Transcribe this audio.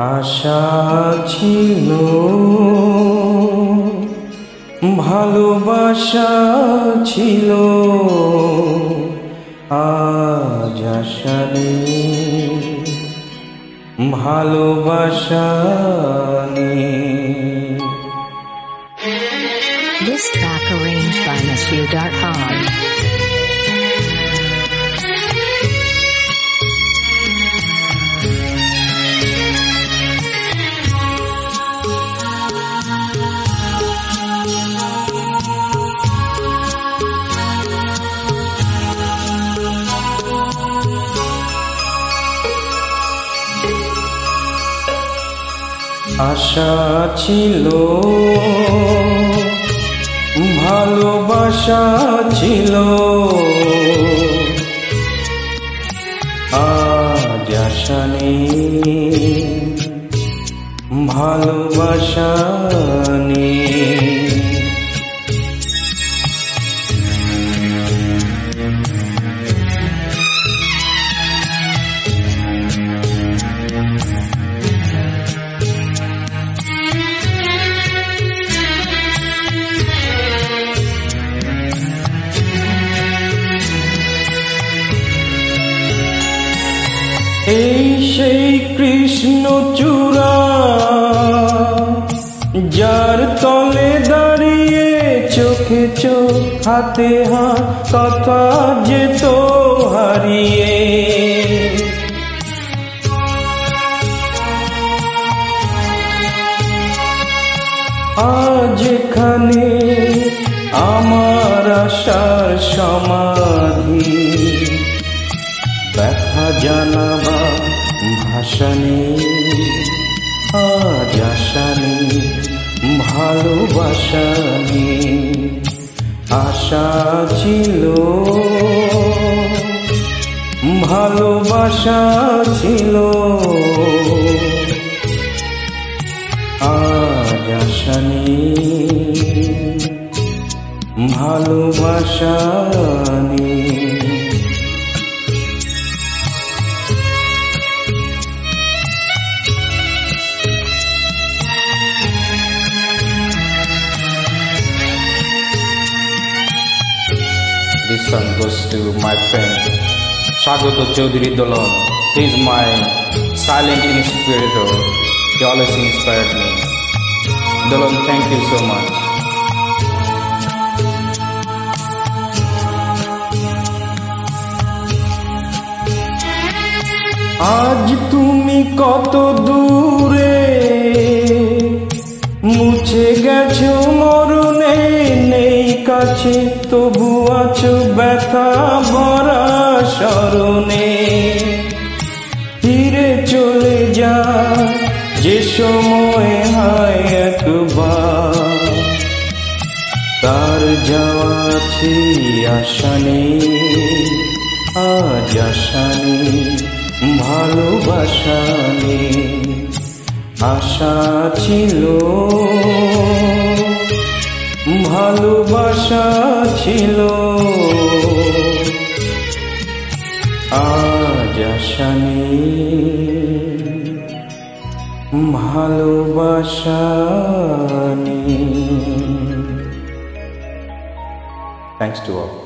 আশা ছিল, ভালোবাসা ছিল, আজ আশা নেই, ভালোবাসা নেই। This track arranged by Monsieur Darkhad. আশা ছিল, ভালোবাসা ছিল, আজ আশা নেই, ভালোবাসা নেই। এই সেই কৃষ্ণচূড়া, যার তলে দাঁড়িয়ে চোখে চোখ হাতে হাত কথা যেত হারিয়ে। আজ এখানে আমার আশার সমাধি, ব্যথা জানাবা ভাষা নেই, আজ আশা নেই, ভালোবাসা নেই। আশা ছিল, ভালোবাসা ছিল, আজ আশা নেই, ভালোবাসা নেই। This song goes to my friend Shagoto Chaudhary Dolan. He is my silent inspirator. He always inspired me. Dolan, thank you so much. আজ তুমি কত দূরে, মুছে গেছো মরণে, নেই কাছে তবু আছো ব্যথা ভরা স্মরণে। ফিরে চলে যা যে সময় হয় একবার, তার যাওয়া আছে আশা নেই, আজ আশা নেই, ভালোবাসা নেই। আশা ছিল, ভালোবাসা ছিল, আজ আশা নেই, ভালোবাসা নেই। Thanks to all.